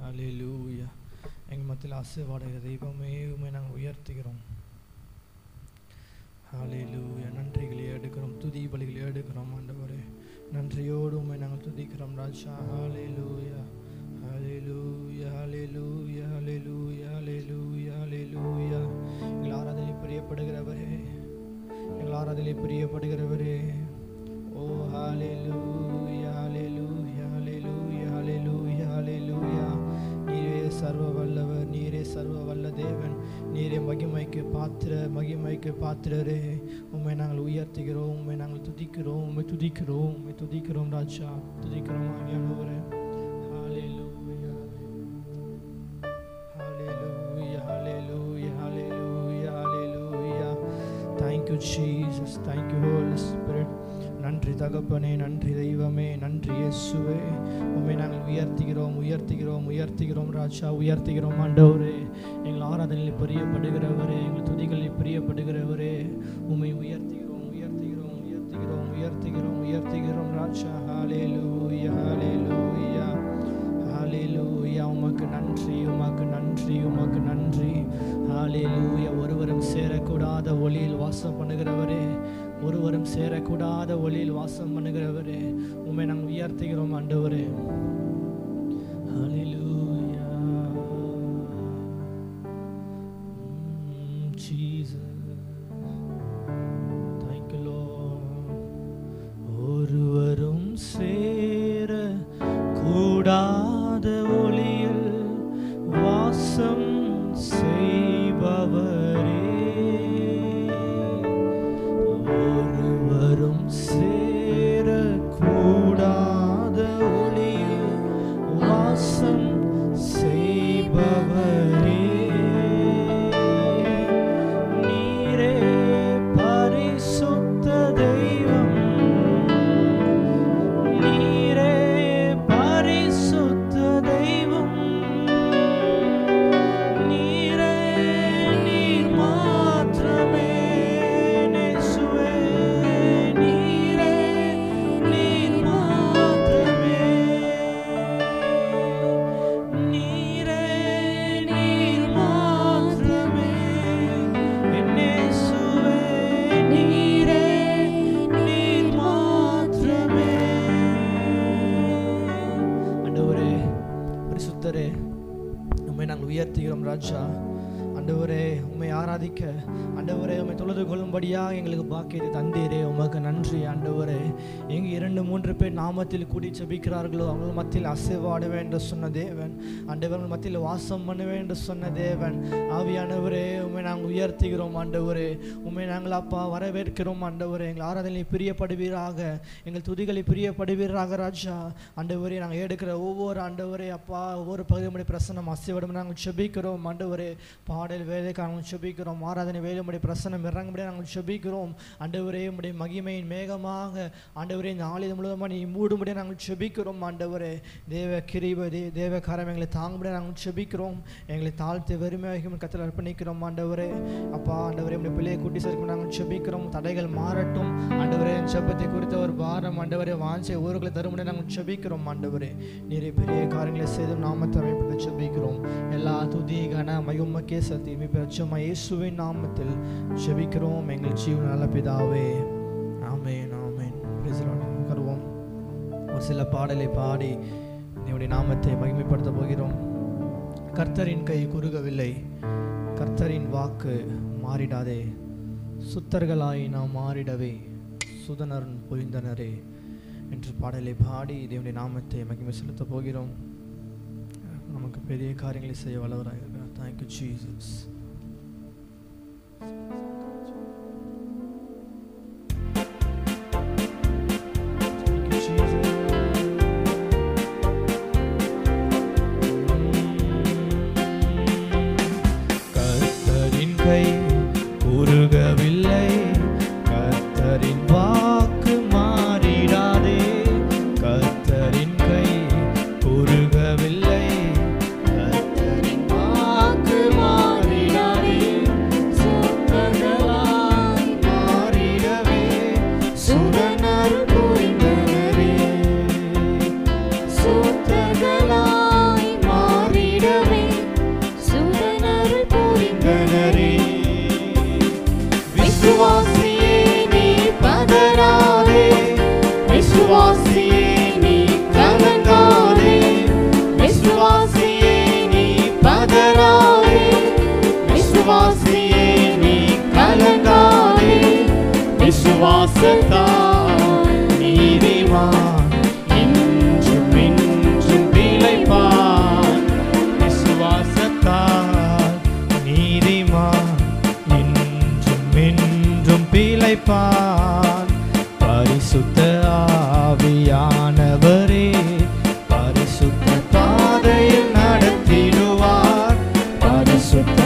ஹல்லேலூயா. எங்கள் மத்தியில் ஆசீர்வாதம் தெய்வமே உம்மை நாங்கள் உயர்த்துகிறோம். ஹல்லேலூயா. நன்றிகளை எடுக்கிறோம், துதி பலிகளை எடுக்கிறோம் ஆண்டவரே. நன்றியோடு உம்மை நாங்கள் துதிக்கிறோம் ராஜா. ஹல்லேலூயா ஹல்லேலூயா ஹல்லேலூயா ஹல்லேலூயா ஹல்லேலூயா ஹல்லேலூயா. எங்கள் ஆராதனை பிரியப்படுகிறவரே, எங்கள் ஆராதனை பிரியப்படுகிறவரே. ஓ ஹல்லேலூயா ஹல்லேலூயா ஹல்லேலூயா ஹல்லேலூயா ஹல்லேலூயா. நீரே சர்வ வல்லவர், நீரே சர்வ வல்ல தேவன், நீரே மகிமைக்கு பாத்திரரே. உம்மை நாங்கள் உயர்த்துகிறோம், உம்மை நாங்கள் துதிக்கிறோம், உம்மை துதிக்கிறோம், உம்மை துதிக்கிறோம் ராஜா, துதிக்கிறோம் ஆவியானவரே. ஹல்லேலூயா ஹல்லேலூயா ஹல்லேலூயா ஹல்லேலூயா ஹல்லேலூயா. Thank you Jesus, thank you Holy Spirit. நன்றி தகப்பனே, நன்றி தெய்வமே, நன்றி இயேசுவே. உம்மை நாங்கள் உயர்த்துகிறோம் ராஜா, உயர்த்துகிறோம் ஆண்டவரே. எங்கள் ஆராதனையில் பிரியப்படுகிறவரே, எங்கள் துதிகளில் பிரியப்படுகிறவரே, உம்மை உயர்த்துகிறோம் ராஜா. ஹல்லேலூயா ஹல்லேலூயா ஹல்லேலூயா. உமக்கு நன்றி ஹல்லேலூயா. ஒருவரும் சேரக்கூடாத ஒளியில் வாசம் பண்ணுகிறவரே, உம்மை நாங்கள் உயர்த்துகிறோம் ஆண்டவரே. Hallelujah Jesus, thank you Lord. ஒருவரும் சேர கூடாத ஒளியில் வாசம் செய்பவரே, ஒருவரும் சேர கூடாத ஒளியில் வாசம் செய்பவரே. நீரே பரிசுத்த தெய்வம், நீரே பரிசுத்த தெய்வம், நீர் மாத்திரமே இயேசுவே, நீர் மாத்திரமே, நீர் மாத்திரமே என் இயேசுவே, நீர் மாத்திரமே. ஆண்டவரே பரிசுத்தரே, உம்மை நாங்கள் உயர்த்துகிறோம் ராஜா. ஆண்டவரே உம்மை ஆராதிக்க, ஆண்டவரே உம்மை தொழுது கொள்ளும்படியாக எங்களுக்கு பாக்கியத்தை தந்தீரே, உமக்கு நன்றி ஆண்டவரே. எங்கே 2-3 பேர் நாமத்தில் கூடி ஜெபிக்கிறார்களோ அவங்க மத்தியில் அசைவாடுவேன் என்று சொன்ன தேவன், ஆண்டவர்கள் மத்தியில் வாசம் பண்ணுவேன் என்று சொன்ன தேவன். ஆவியானவரே உம்மை நாங்கள் உயர்த்துகிறோம் ஆண்டவரே, உம்மை நாங்கள் அப்பா வரவேற்கிறோம் ஆண்டவரே. எங்கள் ஆராதனை பிரியப்படுவீராக, எங்கள் துதிகளை பிரியப்படுவீராக ராஜா. ஆண்டவரே நாங்கள் எடுக்கிற ஒவ்வொரு ஆண்டவரே அப்பா ஒவ்வொரு பகுதியுடைய பிரசனம் அசைவிடும் நாங்கள் ஜெபிக்கிறோம் ஆண்டவரே. பாடல் வேலைக்கு நாங்கள் ஜெபிக்கிறோம், ஆராதனை வேலையுடைய பிரசனம் இறங்கும்படி நாங்கள் ஜெபிக்கிறோம் ஆண்டவரே. உம்முடைய மகிமையின் மேகமாக ஆண்டவரே இந்த நாளில் முழுவதுமாக நீ மூடும்படி நாங்கள் ஜெபிக்கிறோம் ஆண்டவரே. தேவ கிருபை தேவ காரம் எங்களை தாங்கும்படி நாங்கள் ஜெபிக்கிறோம். எங்களை தாழ்த்து வெறுமையாக கத்தில் அர்ப்பணிக்கிறோம் ஆண்டவரே. அப்பா ஆண்டவரே உடைய பிள்ளையை கூட்டி சேர்க்கும் நாங்கள் ஜெபிக்கிறோம். தடைகள் மாறட்டும் ஆண்டவரே. ஜெபத்தை குறித்த ஒரு பாரம் ஆண்டவரே வாஞ்சை ஊர்களை தரும்படி நாங்கள் ஜெபிக்கிறோம் ஆண்டவரே. நிறைய பெரிய காரியங்களை செய்து நாமத்தை அமைப்பட்டு ஜெபிக்கிறோம். எல்லா துதி கன மகிமைக்கே சக்தி மீட்பெற்ற இயேசுவின் நாமத்தில் ஜெபிக்கிறோம் எங்கள் ஜீவன் நல்ல பிதாவே, ஆமென் ஆமென். Praise the Lord. கருவோம் ஒரு சில பாடலை பாடி தேவனுடைய நாமத்தை மகிமைப்படுத்த போகிறோம். கர்த்தரின் கை குறுகவில்லை, கர்த்தரின் வாக்கு மாறிடாதே, சுத்தர்களாய் நாம் மாறிடவே சுதனர் பொழிந்தனரே என்று பாடலை பாடி தேவனுடைய நாமத்தை மகிமை செலுத்த போகிறோம். நமக்கு பெரிய காரியங்களை செய்ய வல்லவராக இருக்கிறார். Thank you Jesus. கர்த்தரின் கை குறுகவில்லை, கர்த்தரின் வாக்கு மாறிடாதே, கர்த்தரின் கை குறுகவில்லை, கர்த்தரின் வாக்கு மாறிடாதே, சுத்தர்களாய் மாறிடவே சுதனர் புரிந்தனரே, சுத்தர்களாய் மாறிடவே விசுவாசத்தால் நீதிமான் என்றும் என்றும் பிழைப்பான். விசுவாசத்தால் நீதிமான் என்றும் என்றும் பிழைப்பான். பரிசுத்த ஆவியானவரே பரிசுத்த பாதையில் நடத்திடுவார். பரிசுத்த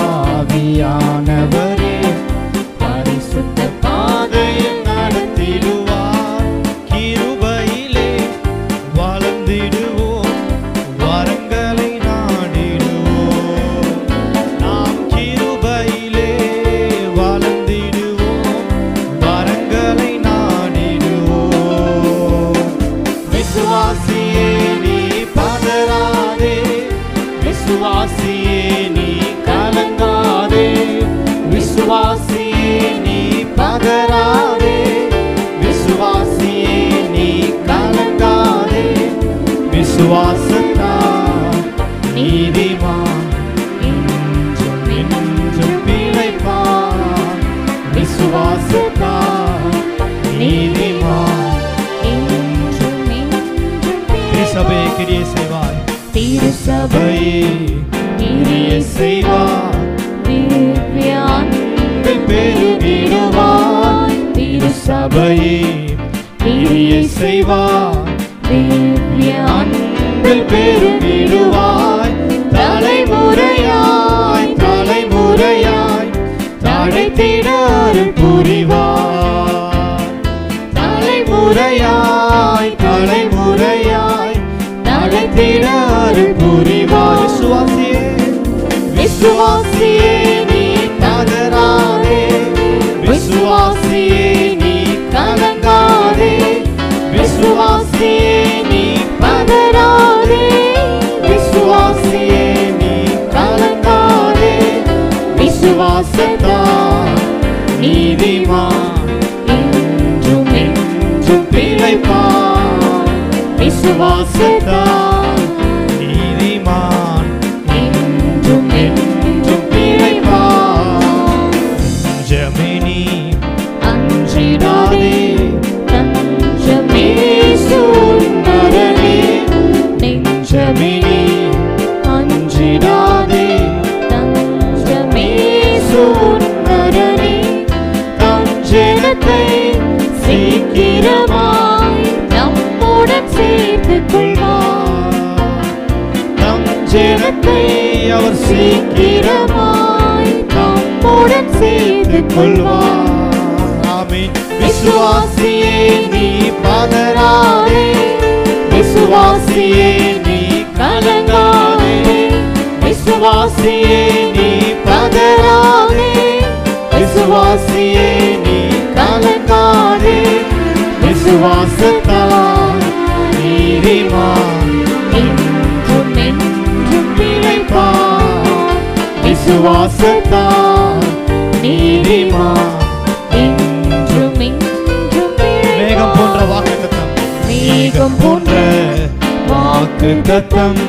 ஆவியானவரே பரிசுத்த பாதையில் நடத்திடுவார். கிருபையிலே வளர்ந்திடுவோம், வரங்களை நாடிடுவோம். நாம் கிருபையிலே வளர்ந்திடுவோம், வரங்களை நாடிடுவோம். விசுவாசியே நீ பதறாதே, விசுவாசியே நீ கலங்காதே. விசுவாசியே நீ பதறாதே, விசுவாசியே நீ கலங்காதே. விசுவாசத்தால் நீதிமான் என்றும் என்றும் பிழைப்பான். விசுவாசத்தால் நீதிமான் என்றும் என்றும் திருசபையை கிரியை செய்வாய், திருசபையை கிரியை செய்வாய், திவ்யான்பில் பெருகிடுவாய். திருசபையை கிரியை செய்வாய், திவ்யான்பில் பெருகிடுவாய். தலைமுறையாய் தலைமுறையாய் தழைத்திட அருள் புரிவாய். தலைமுறையாய் தலைமுறையாய் தழைத்திட அருள் புரிவாய். விசுவாசியே விசுவாசியே நீ பதறாதே, விசுவாசியே நீ கலங்காதே. விசுவாசியே நீ பதறாதே, விசுவாசியே நீ கலங்காதே. விசுவாசத்தால் நீதிமான் என்றும் என்றும் பிழைப்பான். விசுவாசத்தால் நீதிமான் என்றும் என்றும் பிழைப்பான். அஞ்சமினி அஞ்சிடாதே, தஞ்சமே சுந்தரனே. நெஞ்சமினி அஞ்சிடாதே, தஞ்சமே சுந்தரனே. தஞ்சனத்தை சீக்கிரமாய் நம்முடன் சேர்த்துக் கொள்வார். தஞ்சனத்தை அவர் சீக்கிரமாய் நம்முடன் சேர்த்துக் கொள்வார். ஆமென். விசுவாசியே நீ பதறாதே, விசுவாசியே நீ கலங்காதே. விசுவாசியே நீ பதறாதே, விசுவாசியே நீ கலங்காதே. விசுவாசத்தால் நீதிமான் என்றும் என்றும் பிழைப்பான். விசுவாசத்தால் நீதிமான் என்றும் என்றும் பிழைப்பான். மேகம் போன்ற வாக்குத்தத்தம், மேகம் போன்ற வாக்குத்தத்தம்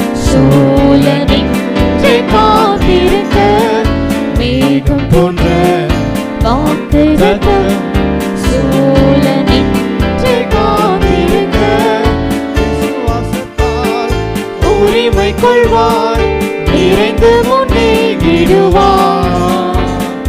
சூழலின்றே காத்திருக்க. மேகம் போன்ற வாக்குத்தத்தம் சூழலின்றே காத்திருக்க. விசுவாசத்தால் உரிமை கொள்வாய், நிறைந்து முன்னேறிடுவாய்.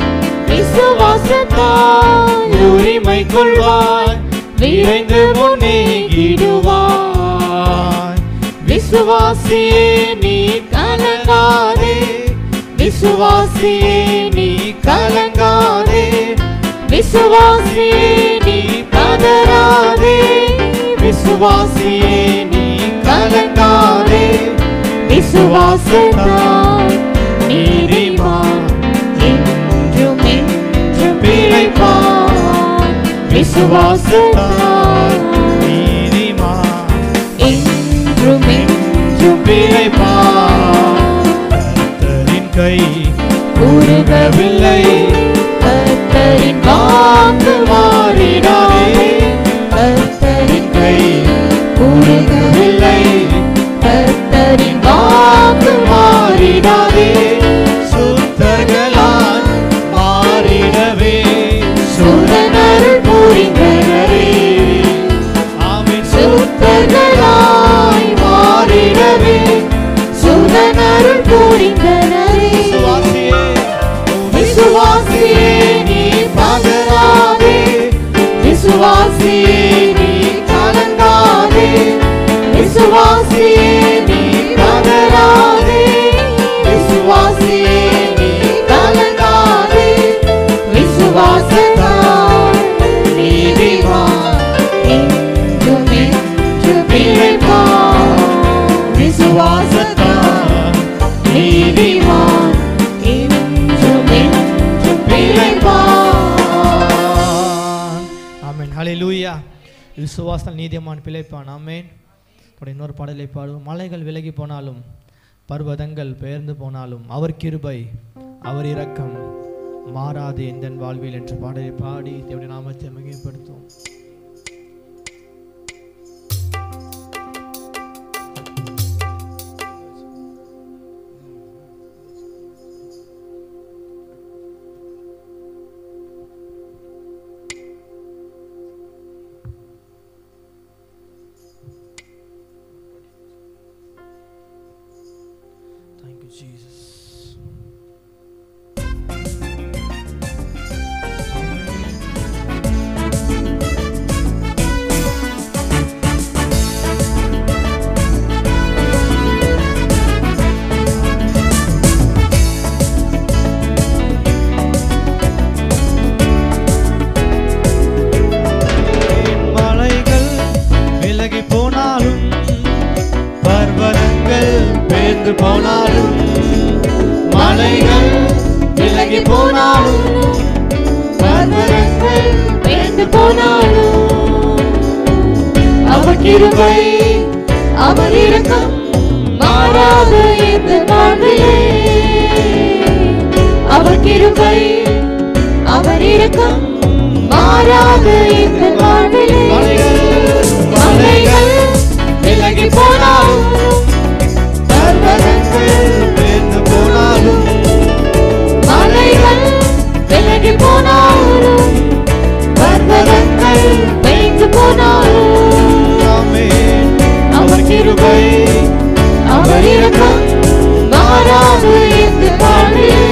விசுவாசத்தால் உரிமை கொள்வாய், விரைந்து முன்னேறிடுவாய். விசுவாசியே நீ கலங்காதே, விசுவாசியே நீ கலங்காதே. விசுவாசியே நீ பதறாதே, விசுவாசியே நீ கலங்காதே. விசுவாசத்தால் நீதிமான் என்றும் என்றும் பிழைப்பான். விசுவாசத்தால் நீதிமான் என்றும் என்றும் பிழைப்பான். கர்த்தரின் கை குறுகவில்லை, கர்த்தரின் வாக்கு மாறிடாதே. கர்த்தரின் கை குறுகவில்லை, கர்த்தரின் வாக்கு மாறிடாதே. சுத்தர்களால் மாறிடவே சுதனருள் விசுவாசத்தால் நீதிமான் என்றும் என்றும் பிழைப்பான். ஆமென். ஹல்லேலூயா. விசுவாசத்தால் நீதிமான் பிழைப்பான். ஆமென். இன்னொரு பாடலை பாடுவோம். மலைகள் விலகி போனாலும் பர்வதங்கள் பெயர்ந்து போனாலும் அவர் கிருபை அவர் இரக்கம் மாறாது எந்தன் வாழ்வில் என்ற பாடலை பாடி தேவனுடைய நாமத்தை மகிமைப்படுத்துவோம். Thank you, Jesus. மலைகள் விலகி போனாலும் பர்வதங்கள் பெயர்ந்து போனாலும் மலைகள் விலகி போனாலும் பர்வதங்கள் பெயர்ந்து போனாலும் அவர் கிருபை அவர் இரக்கம் மாறாது எந்த வாழ்விலே. அவர் கிருபை அவர் இரக்கம் மாறாது எந்த வாழ்விலே. மலைகள் விலகி போனாலும் பர்வதங்கள் பெயர்ந்து போனாலும் மலைகள் விலகி போனாலும் பர்வதங்கள் பெயர்ந்து போனாலும் ஆமென். அவர் கிருபை அவர் இரக்கம் மாறாது எந்த வாழ்விலே.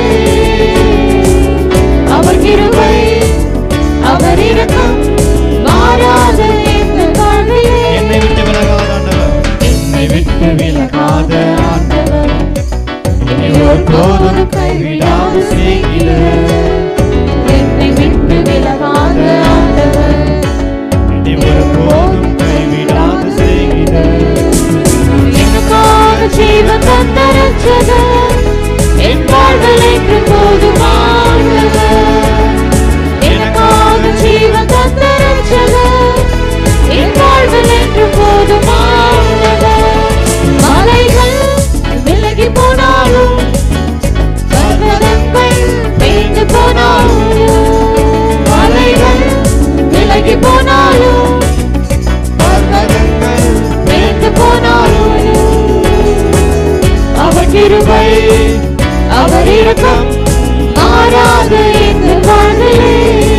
அவர் கிருபை அவர் இரக்கம் மாறாது எந்த வாழ்விலே. என்னை விட்டு விலகாத ஆண்டவர் என்னை விட்டு விலகாத ஆண்டவர் என்னை ஒருபோதும் கைவிடாது செய்கிறார். என்னை விட்டு விலகாத ஆண்டவர் என்னை ஒருபோதும் கைவிடாது செய்கிறார். எனக்காக ஜீவன் தந்த ரட்சகர் என் வாழ்வில் என்று போதுமானவர். எனக்காக ஜீவன் தந்த ரட்சகர் என் வாழ்வில் என்று போதுமானவர். மலைகள் விலகி போனாலும் பர்வதங்கள் பெயர்ந்து போனாலும் மலைகள் விலகி போனாலும் பர்வதங்கள் பெயர்ந்து போனாலும் அவர் கிருபை அவர் இரக்கம் மாறாது எந்த வாழ்விலே.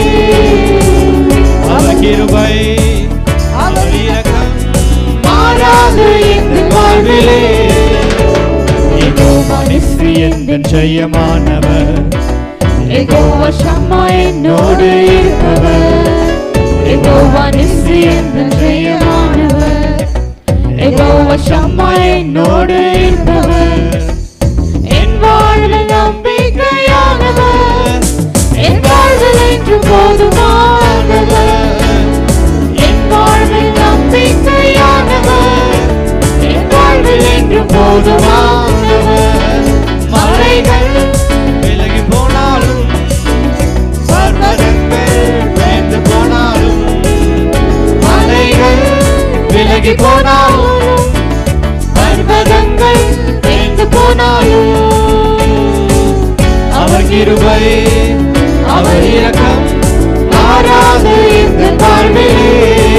அவர் கிருபை அவர் இரக்கம் மாறாது எந்த வாழ்விலே. யெகோவா நிஸ்ஸி எந்தன் ஜெயமானவர் யெகோவா ஷம்மா என்னோடு இருப்பவர். யெகோவா நிஸ்ஸி எந்தன் ஜெயமானவர். யெகோவா ஷம்மா என்னோடு இருப்பவர். என் வாழ்வில் நம்பிக்கையானவர். என் வாழ்வில் என்று போதுமானவர். என் வாழ்வில் நம்பிக்கையானவர். என் வாழ்வில் என்று போதுமானவர். மலைகள் விலகி போனாலும் பர்வதங்கள் பெயர்ந்து போனாலும் மலைகள் விலகி போனாலும் பர்வதங்கள் பெயர்ந்து போனாலும் அவர் கிருபை அவர் இரக்கம் மாறாது எந்த வாழ்விலே.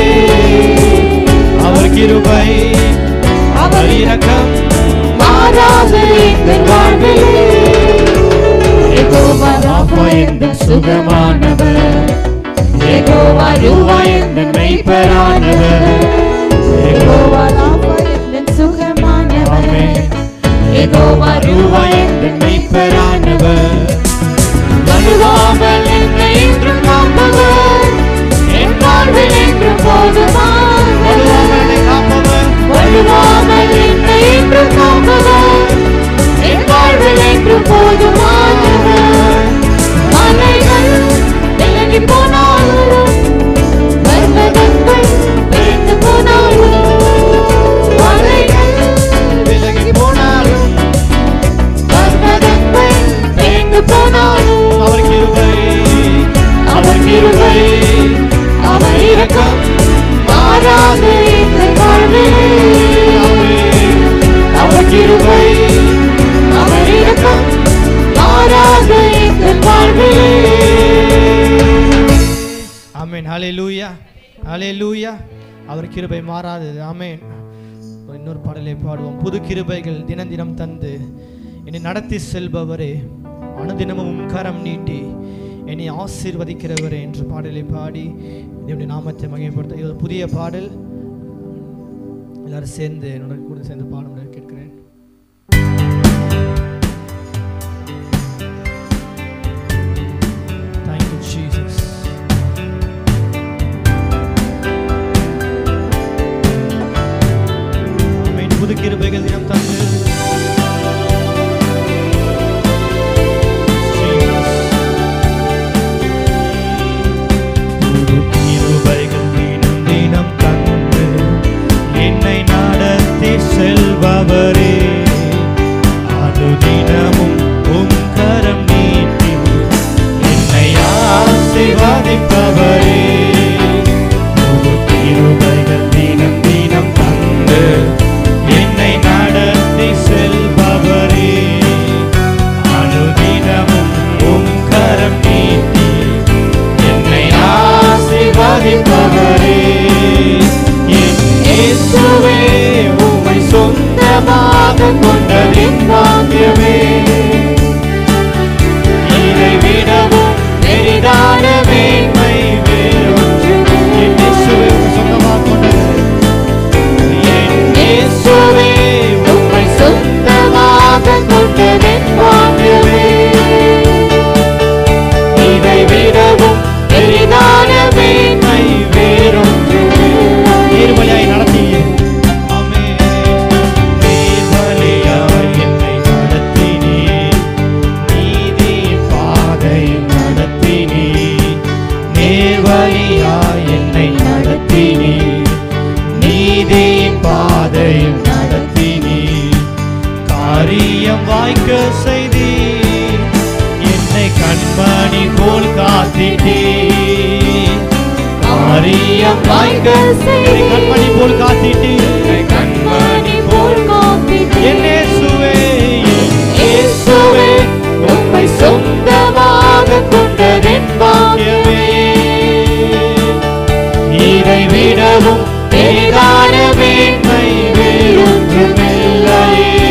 அவர் கிருபை அவர் இரக்கம் மாறாது எந்த வாழ்விலே. யெகோவா ராஃபா எந்தன் சுகமானவர். யெகோவா ரூவா எந்தன் மெய்ப்பரானவர். யெகோவா ராஃபா எந்தன் சுகமானவர். யெகோவா ரூவா எந்தன் மெய்ப்பரானவர். வலுவாமல் என்னை என்றும் காப்பவர். என் வாழ்வில் என்றும் போதுமானவர். வலுவாமல் என்னை என்றும் காப்பவர். என் வாழ்வில் என்றும் போதுமானவர். மலைகள் விலகி போனாலும் பர்வதங்கள் பெயர்ந்து போனாலும் ஹல்லேலூயா, ஹல்லேலூயா. அவர் கிருபை மாறாதது. ஆமென். இன்னொரு பாடலை பாடுவோம். புது கிருபைகள் தினம் தினம் தந்து என்னை நடத்தி செல்பவரே, அனுதினமும் கரம் நீட்டி என்னை ஆசீர்வதிக்கிறவரே என்று பாடலை பாடி என்னுடைய நாமத்தை மகிமைப்படுத்த. இது ஒரு புதிய பாடல். எல்லாரும் சேர்ந்து என்னோட கூட சேர்ந்து பாட கேட்கிறேன். Thank you Jesus. ஆமென். புது கிருபைகள் தினம் தந்து செல்பவரே, அனுதினமும் உம் கரம் நீட்டி என்னை ஆசீர்வதிப்பவரே, புது கிருபைகள் தினம் தினம் தந்து என்னை நடத்தி செல்பவரே, அனுதினமும் உம் கரம் நீட்டி என்னை ஆசீர்வதிப்பவரே, இயேசுவே சொந்தமாக கொண்டதின் பாக்கியமே, இதை விடவும் பெரிதான மேன்மை வேறொன்றுமே. இயேசுவே சொந்தமாக கொண்டது, இயேசுவே உம்மை சொந்தமாக கொண்டதின் பாக்கியமே, இதை விடவும் பெரிதான மேன்மை வேறொன்றுமே. நேர்வழியாய் நடத்தி என்னை நடத்தினீ, நீதியின் பாதையில் நடத்தினீ, காரியம் வாய்க்க செய்தி என்னை கண்மணி போல் காத்திட்டீ, காரியம் வாய்க்க செய்தி கண்மணி போல் காத்திட்டீ, கண்மணி போல் காத்திட்டீ. என் இயேசுவே, இயேசுவே உம்மை சொந்தமாக கொண்டதின் பாக்கியமே, இதை விடவும் பெரிதான மேன்மை வேறொன்றுமில்லையே.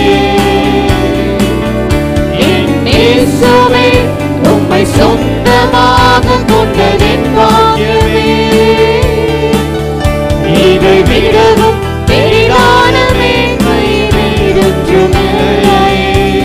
என் இயேசுவே உம்மை சொந்தமாக கொண்டதின் பாக்கியமே, இதை விடவும் பெரிதான மேன்மை வேறொன்றுமில்லையே.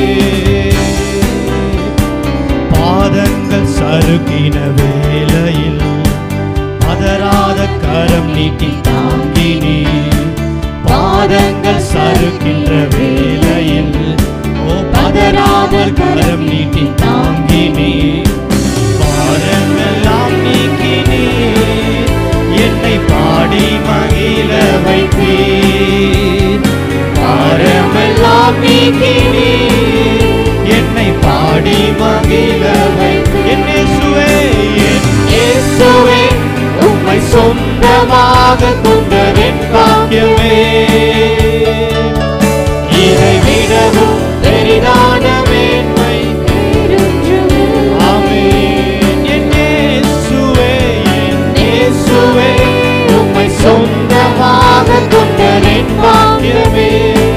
பாதங்கள் சறுக்கின வேளையில் பதறாத கரம் நீட்டி தாங்கினீ, பாதங்கள் சறுக்கின்ற வேளையில் ஓ பதறாமல் கரம் நீட்டி தாங்கினீ, பாரமெல்லாம் நீக்கினீ, என்னை பாடி மகிழ வைத்தீர், பாரமெல்லாம் நீக்கினீ, என்னை பாடி மகிழ வைத்தீர். என் இயேசுவே, என் இயேசுவே உம்மை சொந்தமாக கொண்டதின் பாக்கியமே, இதை விடவும் பெரிதான மேன்மை வேறொன்றுமில்லை. ஆமென். என் இயேசுவே, என் இயேசுவே உம்மை சொந்தமாக கொண்டதின் பாக்கியமே,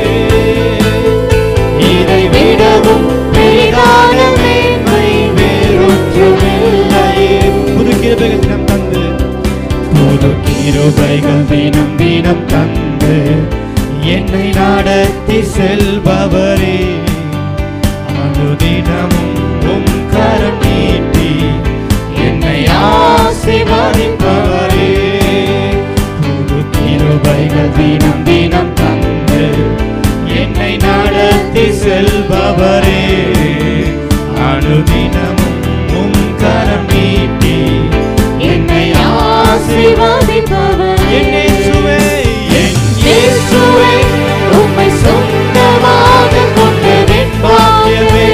இதை விடவும் பெரிதான மேன்மை வேறொன்றுமில்லையே. புது கிருபைகள் தினம் தந்து, புது கிருபைகள் தினம் தினம் தந்து என்னை நடத்தி செல்பவரே, அனுதினமும் உம் கரம் நீட்டி என்னை ஆசீர்வதிப்பவரே, புது கிருபைகள் தினம் தினம் தந்து என்னை நடத்தி செல்பவரே, அனுதினமும் உம் கரம் நீட்டி என்னை ஆசீர்வதிப்பவரே. என் இயேசுவே, என் இயேசுவே உம்மை சொந்தமாக கொண்டதின் பாக்கியமே,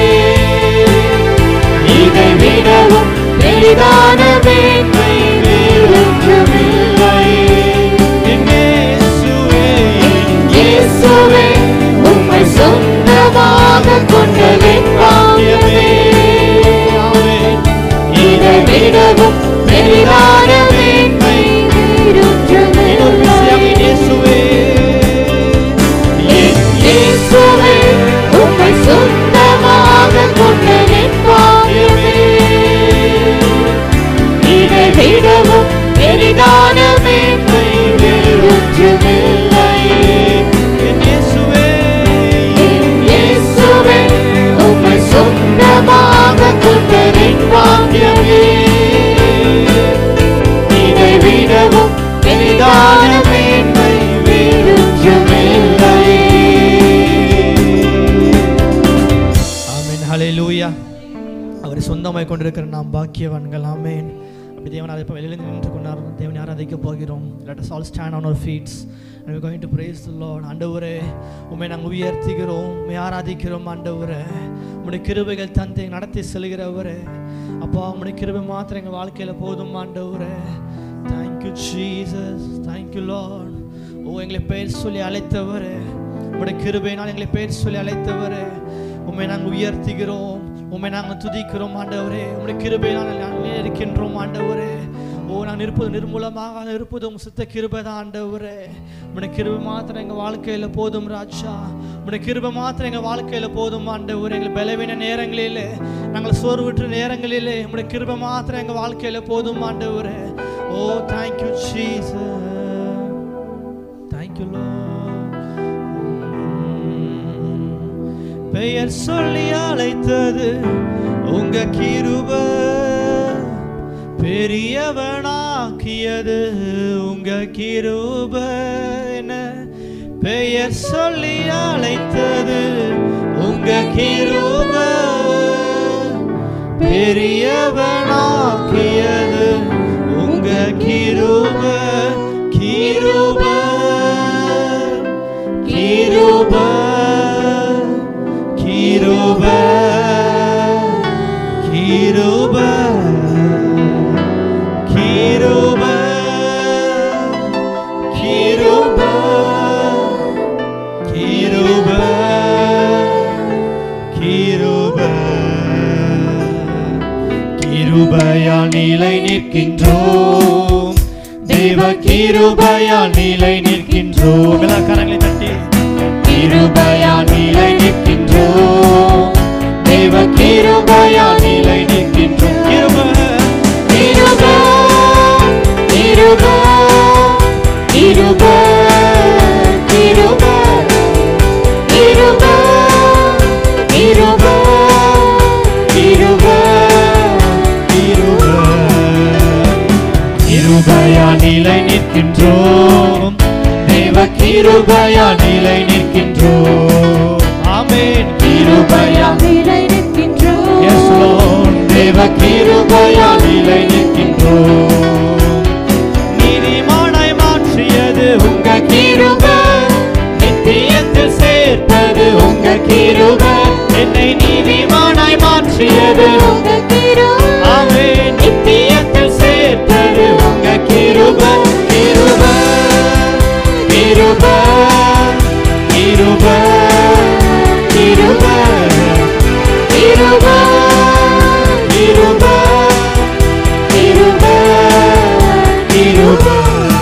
இதை விடவும் பெரிதான மேன்மை வேறொன்றுமில்லையே. என் இயேசுவே, என் இயேசுவே உம்மை சொந்தமாக கொண்டதின் பாக்கியமே, இதை விடவும் பெரிதான அவரை சொந்தமாய் கொண்டிருக்கிற நாம் பாக்கியவான்கள். ஆமென். அப்படி தேவன் அதை இப்போ வெளியில் நின்று கொண்டார். தேவனை ஆராதிக்க போகிறோம். Let us all stand on our feet and we are going to praise the Lord. ஆண்டவரே, உம்மை நாங்கள் உயர்த்துகிறோம், உம்மை ஆராதிக்கிறோம். ஆண்டவரே, உம்முடைய கிருபைகள் தந்தை நடத்தி செல்கிறவரே, அப்பா உம்முடைய கிருபை மாத்திரம் எங்கள் வாழ்க்கையில் போதும். ஆண்டவரே, thank you Jesus, thank you Lord. ஓ, எங்களை பெயர் சொல்லி அழைத்தவரே, உம்முடைய கிருபையினால் எங்களை பெயர் சொல்லி அழைத்தவரே, உம்மை நாங்கள் உயர்த்துகிறோம், உம்மை நாங்கள் துதிக்கிறோம். ஆண்டவரே, உம்முடைய கிருபையினால் நாங்கள் இருக்கின்றோம். ஆண்டவரே, ஓ, நாங்கள் இருப்பது நிர்மூலமாக இருப்பது உங்கள் சித்த கிருபை தான். ஆண்டவரே, உம்முடைய கிருபை மாத்திரம் எங்கள் வாழ்க்கையில் போதும் ராஜா. உம்முடைய கிருபை மாத்திரம் எங்கள் வாழ்க்கையில் போதும். ஆண்டவரே, எங்கள் பலவீன நேரங்களிலே, நாங்கள் சோர்வுற்ற நேரங்களிலே உம்முடைய கிருபை மாத்திரம் எங்கள் வாழ்க்கையில் போதும். ஆண்டவரே, ஓ, thank you Jesus, thank you Lord. பெயர் சொல்லி அழைத்தது உங்க கிருபை, பெரியவனாக்கியது உங்க கிருபை. பெயர் சொல்லி அழைத்தது உங்க கிருபை, பெரியவனாக்கியது உங்க கிருபை. கிருபை கிருபை கிருபை கிருபை கிருபை கிருபை கிருபை கிருபை. கிருபையால் நிலை நிற்கின்றோம், தேவ கிருபையால் நிலை நிற்கின்றோம். எல்லா கரங்களை தட்டி கிருபையால் நிலை நிற்கின்றோம், தேவ கிருபையால் நிலை நிற்கின்றோம். கிருபை கிருபை கிருபை கிருபை கிருபை கிருபை கிருபை கிருபை கிருபை. கிருபையால் நிலை நிற்கின்றோம், தேவ கிருபையால் நிலை நிற்கின்றோம். ஆமென். கிருபையால் நிலை நிற்கின்றோம். Yes Lord. தேவ கிருபையால் நிலை நிற்கின்றோம். நீதிமானாய் மாற்றியது உங்க கிருபை, நித்தியத்தில் சேர்த்தது உங்க கிருபை. என்னை நீதிமானாய் மாற்றியது உங்க கிருபை. ஆமென். நித்தியத்தில் சேர்த்தது உங்க கிருபை. கிருபை கிருபை கிருபை கிருபை கிருபை கிருபை கிருபை கிருபை.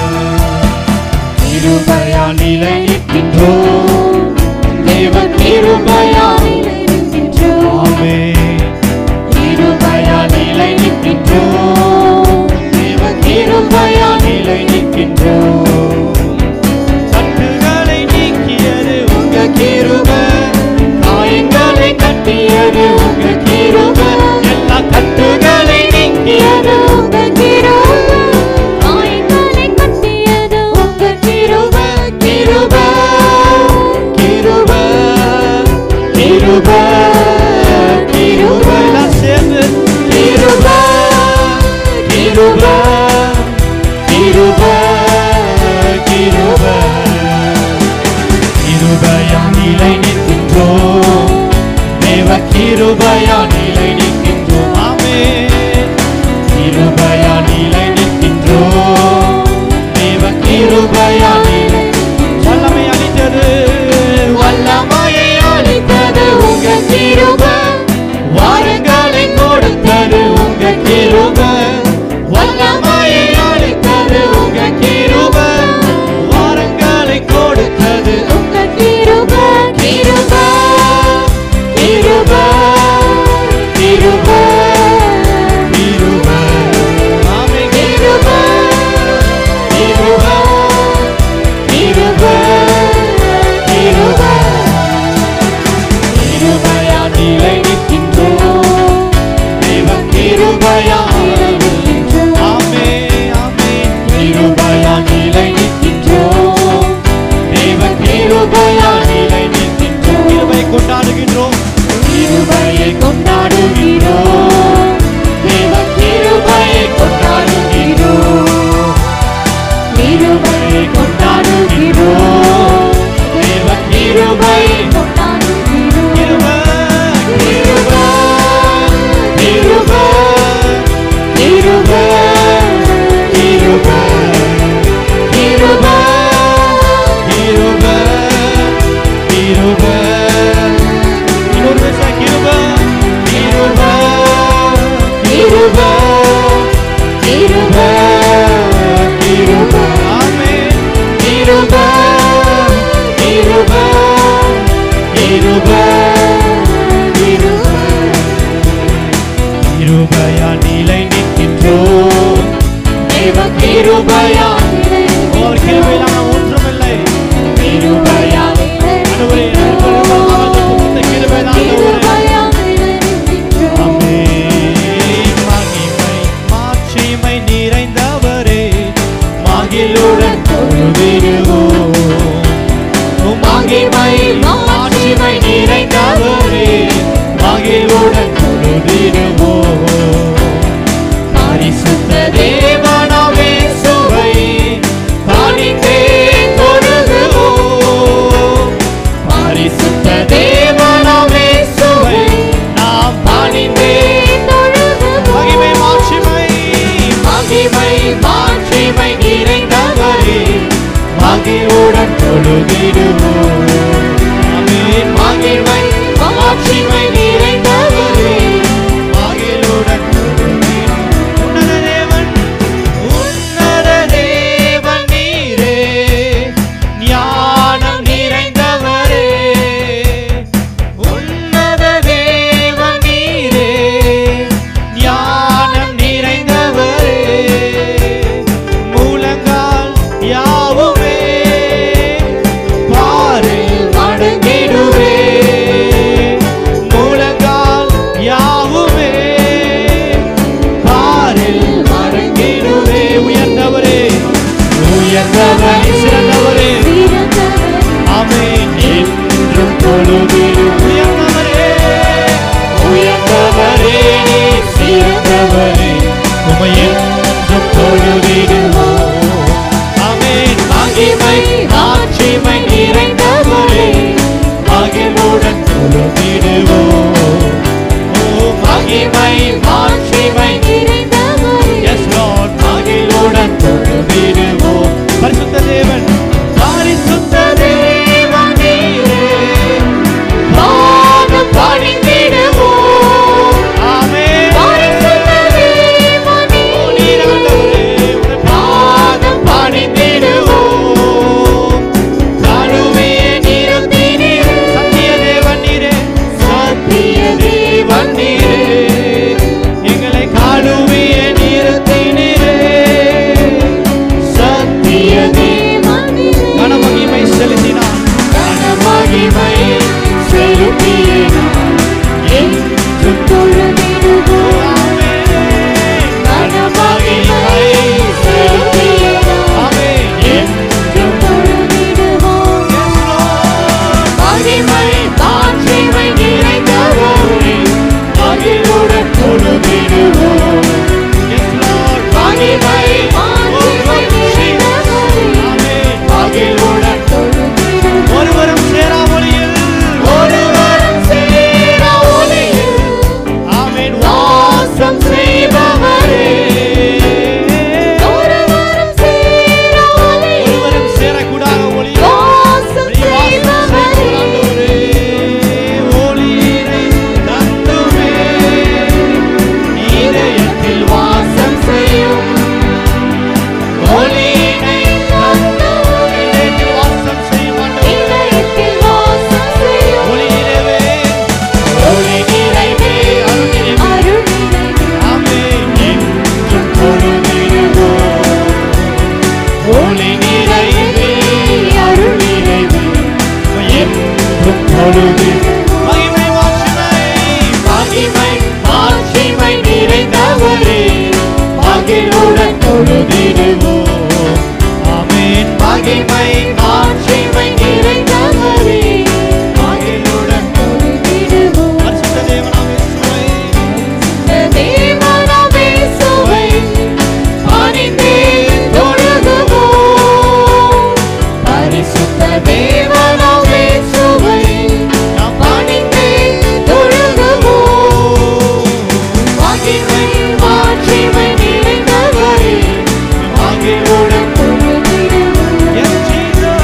கிருபையால் நிலை நிற்கின்றோம், தேவ கிருபையால் நிலை நிற்கின்றோம். ஆமென். கிருபையால் நிலை நிற்கின்றோம், தேவ கிருபையால் நிலை நிற்கின்றோம். கட்டுகளை நீக்கியது உங்க கிருபை, காயங்களை கட்டியது உங்க கிருபை. எல்லா கட்டுகளை நீக்கியது உங்க கிருபை, காயங்களை கட்டியது உங்க கிருபை. கிருபை கிருபை கிருபை கிருபை. எல்லாம் சேர்ந்து கிருபை கிருபை கிருபை கிருபை. கிருபையால் நிலை நிற்கின்றோம், தேவ கிருபையால் நிலை நிற்கின்றோம். ஆமென். கிருபையால் நிலை நிற்கின்றோம், தேவ கிருபையால் நிலை. வல்லமை அளித்தது, வல்லமையை அளித்தது உங்க கிருபை, வாரங்களை கொடுத்தது உங்க கிருபை. வல்லமையை அளித்தது உங்க கிருபை, வாரங்களை கொடுத்தது உங்க கிருபை. கிருபை கிருபை கிருபை கிருபை. ஆமென். கிருபை கிருபை கிருபை கிருபை. கிருபையால் நிலை நிற்கின்றோம், தேவ கிருபையால் நிலை நிற்கின்றோம். ஆமென் ஆமென். கிருபையால் நிலை நிற்கின்றோம், தேவ கிருபையால் நிலை நிற்கின்றோம். கிருபையை கொண்டாடுகின்றோம், கிருபையை கொண்டாடுகிறோம், கிருபையால் நிலை நிற்கின்றோம் தேவ கிருபையால் ஒரு கிருபையிலான ஒன்றுமில்லை கிருபையால் ஆண்டவரே இந்த கிருபையால் மகிமை மாட்சிமை நிறைந்தவரே மகிழுடன் தொழுதிடுவோம் மகிமை மாட்சிமை நிறைந்தவரே மகிழுடன் தொழுதிடுவோம் பரிசுத்த தேவனாம் இயேசுவை பணிந்தே தொழுகுவோம் பரிசுத்த தேவனாம் இயேசுவை நாம் பணிந்தே தொழுகுவோம் மகிமை மாட்சிமை நிறைந்தவரே மகிழுடன் தொழுதிடுவோம் ஆமென் மகிமை மாட்சிமை நிறைந்தவரே மகிழுடன் தொழுதிடுவோம் உன்னத தேவன் நீரே ஞானம் நிறைந்தவரே உன்னத தேவன் நீரே ஞானம் நிறைந்தவரே மூலங்கால் யாவுமே பாரில் வணங்கிடுவே மூலங்கால் யாவுமே பாரில் வணங்கிடுவே உயர்ந்தவரே சிறந்தவரே ஆமென் என்றும் தொழுதிடும் உயர்ந்தவரே நீ சிறந்தவரே உம்மை என்றும் தொழுதிடுவோம் ஆமென் மகிமை மாட்சிமை நிறைந்தவரே மகிழுடன் தொழுதிடுவோம் ஓ மகிமை மாட்சிமை நிறைந்தவரே எஸ் லார்ட் மகிழுடன் தொழுதிடுவோம் பரிசுத்த தேவன் நீரே பாதம் பணிந்திடுவோம் ஆமென் பரிசுத்த தேவன் நீரே பாதம் பணிந்திடுவோம் கழுவிய நிறுத்தினீரே சத்திய தேவன் நீரே எங்களை கழுவிய நிறுத்தினீரே சத்திய தேவன் கனமகிமை செலுத்தினார் கனமகிமை செலுத்தினார் என்று தொழுதிடுவோம் ஆமென் கனமகிமை செலுத்தினார் ஆமென் என்று தொழுதிடுவோம் மகிமை மாட்சிமை நிறைந்தவரே மகிழுடன் தொழுதிடுவோம் மகிமை மாட்சிமை நிறைந்தவரே ஆமென் மகிழுடன் தொழுதிடுவோம் ஒருவரும் சேரா ஒளியில் ஆமென் வாசம் செய்பவரே ஒருவரும் சேரக்கூடாத ஒளி வாசம் செய்பவரே ஒளியை தந்துமே இதயத்தில் வாசம் செய்யும் ஒளியினை தந்துமே இதயத்தில் வாசம் செய்யும் இதயத்தில் வாசம் செய்யும் ஒளி நிறைவே அருள் நிறைவே ஆமென் என்றும் தொழுதிடுவோம் ஒளி நிறைவே அருள் நிறைவே என்றும் தொழுதிடுவோம் மகிமை மாட்சிமை நிறைந்தவரே மகிழுடன் தொழுதிடுவோம் ஆமென் மகிமை மாட்சிமை நிறைந்தவரே மகிழுடன் தொழுதிடுவோம் பரிசுத்த தேவனாம் இயேசுவை பணிந்தே தொழுகுவோம் பரிசுத்த தேவனாம் இயேசுவை நாம் பணிந்தே தொழுகுவோம் மகிமை மாட்சிமை நிறைந்தவரே மகிழுடன் தொழுதிடுவோம்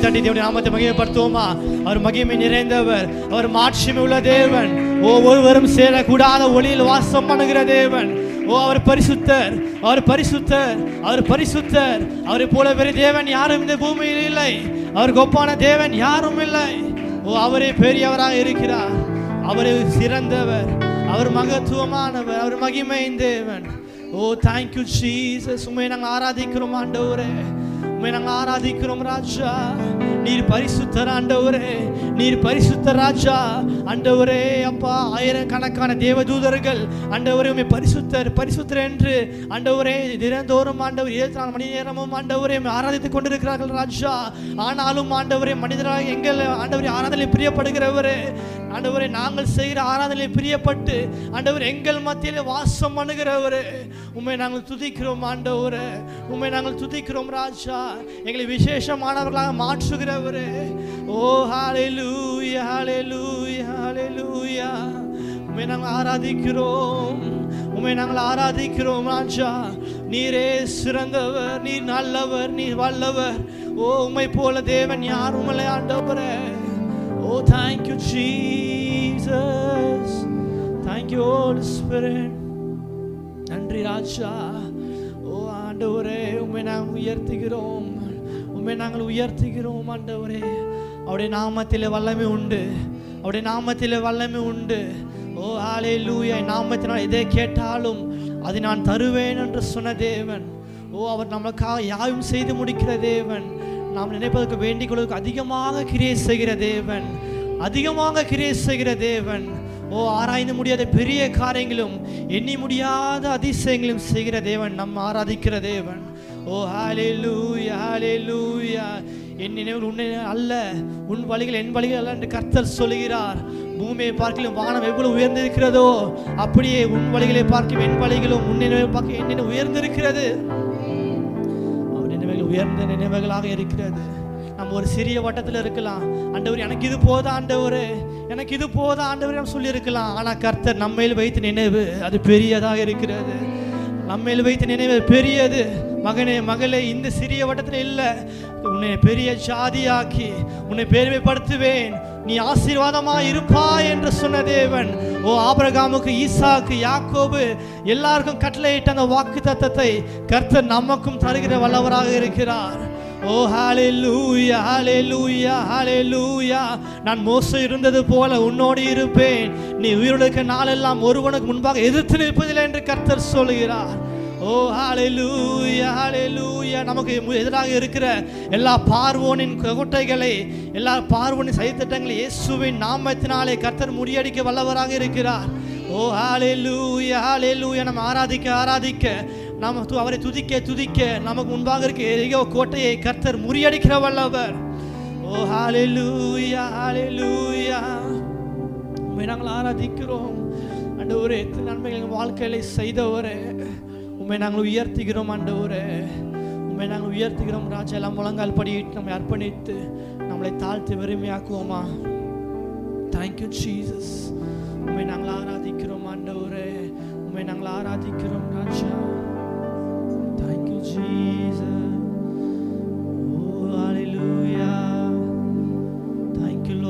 தட்டி தேவனுடைய நாமத்தை மகிமைப்படுத்துவோமா? அவர் மகிமை நிறைந்தவர், அவர் மாட்சிமை உள்ள தேவன், ஒவ்வொருவரும் சேரக்கூடாத ஒளியில் வாசம் பண்ணுகிற தேவன். அவர் பரிசுத்தர், அவர் பரிசுத்தர், அவர் பரிசுத்தர். அவரை போல வேறு தேவன் யாரும் இந்த பூமியில் இல்லை. அவர் கோப்பான தேவன் யாரும் இல்லை. அவரே பெரியவராக இருக்கிறார், அவரே சிறந்தவர், அவர் மகத்துவமானவர், அவர் மகிமை தேவன். Thank you Jesus. உம்மை நாங்கள் ஆராதிக்கிறோம் ஆண்டவரே, உம்மை நாங்கள் ஆராதிக்கிறோம் ராஜா. நீர் பரிசுத்தர் ஆண்டவரே, நீர் பரிசுத்தர் ராஜா. ஆண்டவரே அப்பா, ஆயிரக்கணக்கான தேவதூதர்கள் ஆண்டவரே உம்மை பரிசுத்தர் பரிசுத்தர் என்று ஆண்டவரே தினந்தோறும் ஆண்டவர் 24 மணி நேரமும் ஆண்டவரே ஆராதித்துக் கொண்டிருக்கிறார்கள் ராஜா. ஆனாலும் ஆண்டவரே மனிதராக எங்கள் ஆண்டவரே ஆராதனை பிரியப்படுகிறவரே, ஆண்டவரே நாங்கள் செய்கிற ஆராதனை பிரியப்பட்டு ஆண்டவர் எங்கள் மத்தியில் வாசம் பண்ணுகிறவரே, உம்மை நாங்கள் துதிக்கிறோம் ஆண்டவரே, உம்மை நாங்கள் துதிக்கிறோம் ராஜா. எங்களை விசேஷமானவர்களாக மாற்றுகிறவரே. ஹalleluya hallelujah hallelujah. உம்மை நாங்கள் ஆராதிக்கிறோம், உம்மை நாங்கள் ஆராதிக்கிறோம் ராஜா. நீரே சிறந்தவர், நீர் நல்லவர், நீர் வல்லவர். உம்மை போல தேவன் யாரும் இல்லை ஆண்டவரே. Thank you Jesus, thank you Holy Spirit. நன்றி ராஜா. ஆண்டவரே உம்மை நாங்கள் உயர்த்துகிறோம், உம்மை நாங்கள் உயர்த்துகிறோம் ஆண்டவரே. அவருடைய நாமத்திலே வல்லமை உண்டு, அவருடைய நாமத்திலே வல்லமை உண்டு. ஹalleluya. நாமத்தினால் எதை கேட்டாலும் அதை நான் தருவேன் என்று சொன்ன தேவன். அவர் நமக்காக யாவும் செய்து முடிக்கிற தேவன். நாம் நினைப்பதற்கு வேண்டிக் கொள்வதற்கு அதிகமாக கிரியை செய்கிற தேவன், அதிகமாக கிரியை செய்கிற தேவன். ஆராய்ந்து முடியாத பெரிய காரியங்களும் எண்ணி முடியாத அதிசயங்களும் செய்கிற தேவன், நம்ம ஆராதிக்கிற தேவன். ஹalleluya hallelujah. என் நினைவுகள் உன்னை அல்ல, உன் வழிகள் என் வழிகள் அல்ல என்று கர்த்தர் சொல்கிறார். பூமியை பார்க்கலாம் வானம் எவ்வளவு உயர்ந்திருக்கிறதோ அப்படியே உன் வழிகளை பார்க்க என் வழிகளும் உன் நினைவை பார்க்க என் நினைவு உயர்ந்திருக்கிறது. அவர் நினைவுகள் உயர்ந்த நினைவுகளாக இருக்கிறது. நம்ம ஒரு சிறிய வட்டத்தில் இருக்கலாம், ஆண்டவர் எனக்கு இது போதா ஆண்டவரே, எனக்கு இது போதா ஆண்டவரே நம்ம சொல்லி இருக்கலாம். ஆனால் கர்த்தர் நம்மையில் வைத்த நினைவு அது பெரியதாக இருக்கிறது. நம்மையில் வைத்த நினைவு பெரியது. மகனே மகளே, இந்த சிறிய வட்டத்தில் இல்லை, உன்னை பெரிய ஜாதியாக்கி உன்னை பெருமைப்படுத்துவேன், நீ ஆசீர்வாதமாய் இருப்பாய் என்று சொன்ன தேவன். ஆபிரகாமுக்கு, ஈசாக்கு, யாக்கோபு எல்லாருக்கும் கட்டளையிட்ட அந்த வாக்குத்தத்தத்தை கர்த்தர் நமக்கும் தருகிற வல்லவராக இருக்கிறார். ஹalleluya hallelujah hallelujah. நான் மோசே இருந்தது போல உன்னோடு இருப்பேன், நீ உயிரோடு நாளெல்லாம் ஒருவனுக்கு முன்பாக எதிர்த்து நிற்பதில்லை என்று கர்த்தர் சொல்கிறார். ஹalleluya hallelujah. நமக்கு எதிராக இருக்கிற எல்லா பார்வோனின் கோட்டைகளை, எல்லா பார்வோனின் சதித்திட்டங்களை இயேசுவின் நாமத்தினாலே கர்த்தர் முறியடிக்க வல்லவராக இருக்கிறார். ஹalleluya hallelujah. நம்ம ஆராதிக்க ஆராதிக்க, நாம் அவரை துதிக்க துதிக்க நமக்கு முன்பாக இருக்க எரிகோ கோட்டையை கர்த்தர் முறியடிக்கிற வல்லவர். ஹalleluya hallelujah. உம்மை நாங்கள் ஆராதிக்கிறோம் ஆண்டவரே. எத்தனை நன்மைகள் எங்கள் வாழ்க்கையில செய்தவரே, உம்மை நாங்கள் உயர்த்துகிறோம் ஆண்டவரே, உம்மை நாங்கள் உயர்த்துகிறோம் ராஜா. எல்லாம் முழங்கால் படியிட்டு நம்மை அர்ப்பணித்து நம்மளை தாழ்த்து வெறுமையாக்குவோமா? Thank you Jesus. உம்மை நாங்கள் ஆராதிக்கிறோம் ஆண்டவரே, உம்மை நாங்கள் ஆராதிக்கிறோம் ராஜா. Thank you Jesus. ஹalleluya. Thank you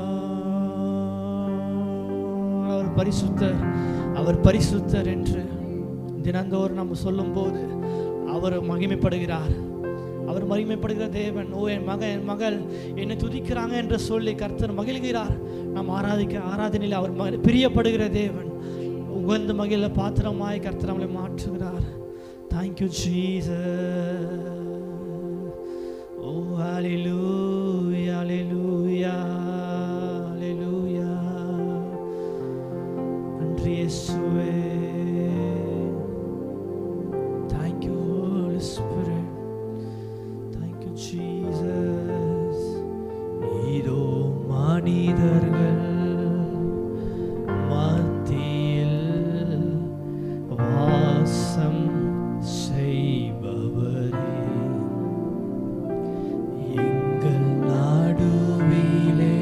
Lord. அவர் பரிசுத்தர், அவர் பரிசுத்தர் என்று தினந்தோறும் நம்ம சொல்லும் போது அவர் மகிமைப்படுகிறார், அவர் மகிமைப்படுகிற தேவன். என் மகன் என் மகள் என்னை துதிக்கிறாங்க என்று சொல்லி கர்த்தர் மகிழ்கிறார். நாம் ஆராதனையில் அவர் பிரியப்படுகிற தேவன். உகந்த மகிழ பாத்திரமாய் கர்த்தர் நம்மளை மாற்றுகிறார். Thank you Jesus. ஹalleluya hallelujah hallelujah. நன்றி இயேசுவே. Thank you Holy Spirit. Thank you Jesus. இதோ மனிதர்கள் மத்தியில் வாசம் செய்பவரே, எங்கள் நடுவிலே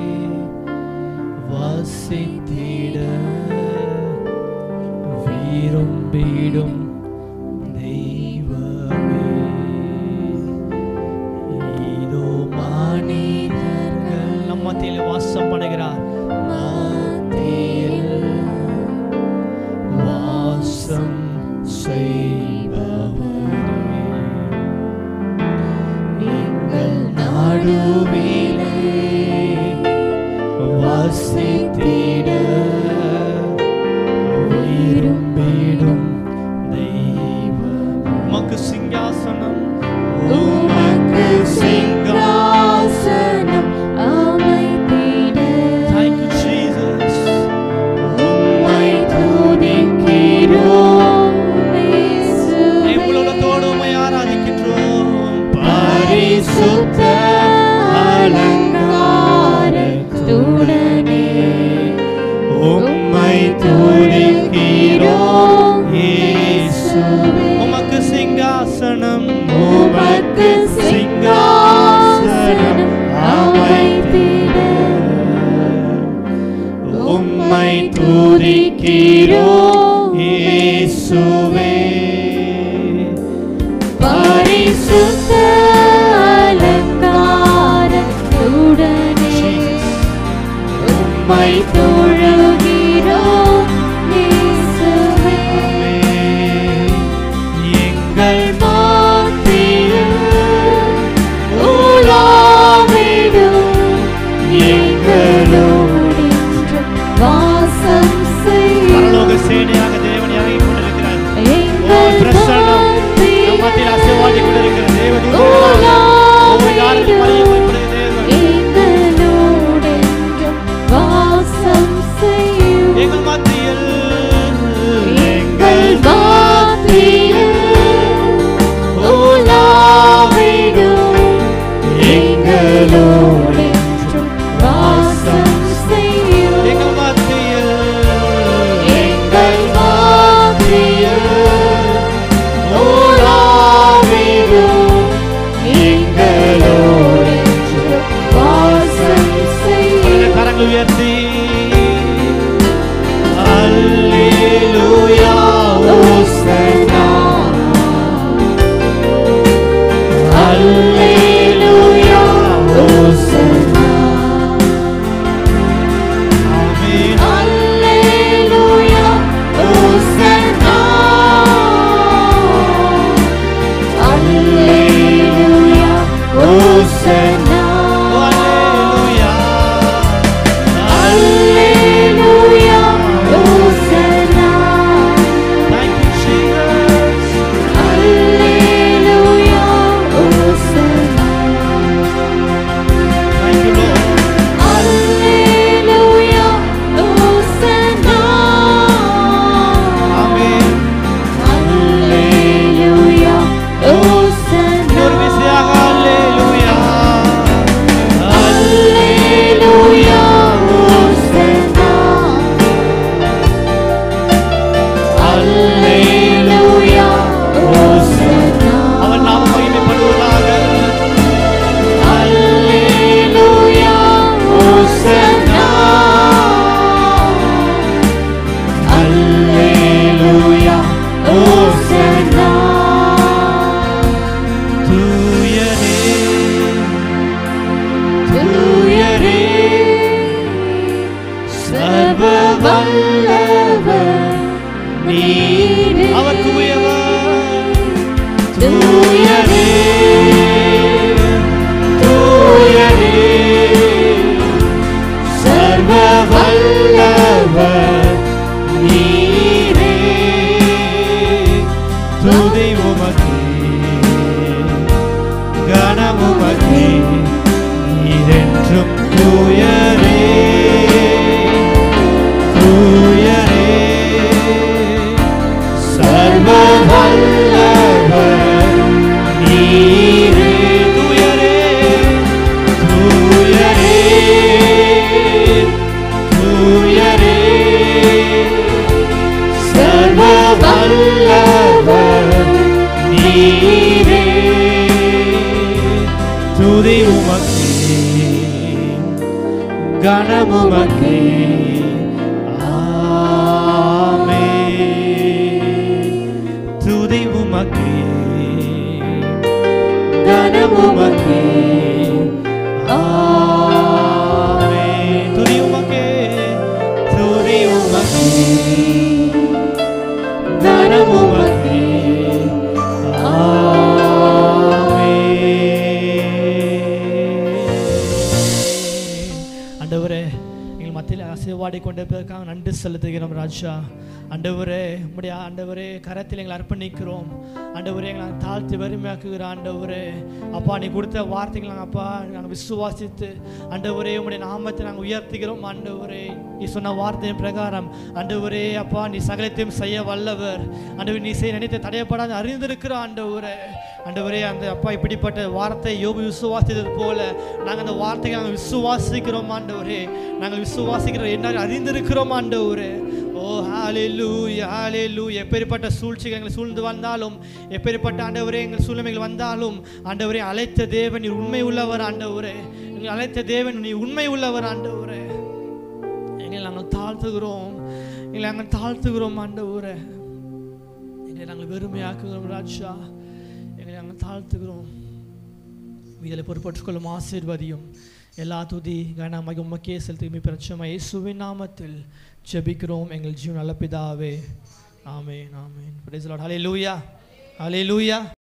வசித்திட விரும்பிடும் தெய்வமே, இதோ இயேசுவே பரிசுத்த அலங்காரத்துடனே உம்மை தொழுகிறோம் இயேசுவே. எங்கள் மத்தியில் உலாவிடும் எங்களோடு வாசம் செய்யும் பரலோக சேனையாக தேவன் இறங்கிக் கொண்டிருக்கிறார். எங்கள் பிரசன்னம் நம் மத்தியில் அசைவாடிக் கொண்டிருக்கிற தேவதூதர்களாக யாரும் அறியப்படுகிற தேவன் எங்களோடு வாசம் செய்யும் எங்கள் மத்தியில் எங்கள் மத்தியில் உலாவிடும் எங்களோடு வாசம் செய்யும் எங்கள் மத்தியில் எங்கள் மத்தியில் உலாவிடும் எங்களோடு வாசம் செய்யும். கரங்கள் உயர்த்தி அல்லேலூயா ஓசன்னா அல்லேலூயா ஓசன்னா ஆமென் அல்லேலூயா ஓசன்னா அல்லேலூயா ஓசன்னா அல்லேலூயா அல்லேலூயா ஓசன்னா Thank you Jesus அல்லேலூயா ஓசன்னா Thank you Lord அல்லேலூயா ஓசன்னா ஆமென் அல்லேலூயா ஓசன்னா ஒரு விசையாக அல்லேலூயா அல்லேலூயா ஓசன்னா அல்லேலூயா ஓசன்னா அவர் நாமம் மகிமைப்படுவதாக அல்லேலூயா ஓசன்னா அல்லேலூயா ஓசன்னா தூயரே தூயரே சர்வ வல்லவர் நீரே அவர் தூயவர் தூயரே தூயரே சர்வ வல்லவர் நீரே துதி உமக்கே கனம் உமக்கே நீரென்றும் தூயரே தூயரே சர்வ வல்லவர் நீரே தூயரே தூயரே தூயரே சர்வ வல்லவர் நீரே துதி உமக்கே கனம் உமக்கே ஆமென் துதி உமக்கே கனம் உமக்கே ஆமென் துதி உமக்கே கனம் உமக்கே ஆண்டவரே எங்கள் மத்தியில் ஆசீர்வாடி கொண்டிருப்பதற்காக நன்றி செலுத்துகிறோம் ராஜா. ஆண்டவரே உம்முடைய ஆண்டவரே கரத்தில் எங்களை அர்ப்பணிக்கிறோம். ஆண்டவரே எங்களை தாழ்த்தி வறுமையாக்குகிற ஆண்டவரே அப்பா நீ கொடுத்த வார்த்தைகள் நாங்கள் அப்பா நாங்கள் விசுவாசித்து ஆண்டவரே உம்முடைய நாமத்தை நாங்கள் உயர்த்துகிறோம். ஆண்டவரே நீ சொன்ன வார்த்தையின் பிரகாரம் ஆண்டவரே அப்பா நீ சகலத்தையும் செய்ய வல்லவர். ஆண்டவரே நீ செய்ய நினைத்த தடையப்படாத அறிந்திருக்கிற ஆண்டவரே ஆண்டவரே அந்த அப்பா இப்படிப்பட்ட வார்த்தை யோபு விசுவாசித்தது போல நாங்கள் அந்த வார்த்தையை நாங்கள் விசுவாசிக்கிறோம் ஆண்டவரே. நாங்கள் விசுவாசிக்கிற என்ன அறிந்திருக்கிறோம் ஆண்டவரே. ஓ ஹalleluya ஹalleluya. எப்பேற்பட்ட சூழ்ச்சிகள் எங்களை சூழ்ந்து வந்தாலும் எப்பேற்பட்ட ஆண்டவரே எங்கள் சூழ்நிலைகள் வந்தாலும் ஆண்டவரே அழைத்த தேவன் நீ உண்மை உள்ளவர் ஆண்டவரே. எங்களை அழைத்த தேவன் நீ உண்மை உள்ளவர் ஆண்டவரே. எங்களை நாங்கள் தாழ்த்துகிறோம் ஆண்டவரே. எங்களை நாங்கள் வெறுமையாக்குகிறோம் ராஜா. எங்களை நாங்கள் தாழ்த்துகிறோம். இதில் பொறுப்பேற்றுக்கொள்ளும் ஆசீர்வதியும். எல்லா துதி கனமாக உமக்கே செலுத்தி பிரச்சனை இயேசுவின் நாமத்தில் ஜெபிக்கிறோம் எங்கள் ஜீவன் நல்ல பிதாவே. ஆமென் ஆமென். Praise the Lord. Hallelujah hallelujah.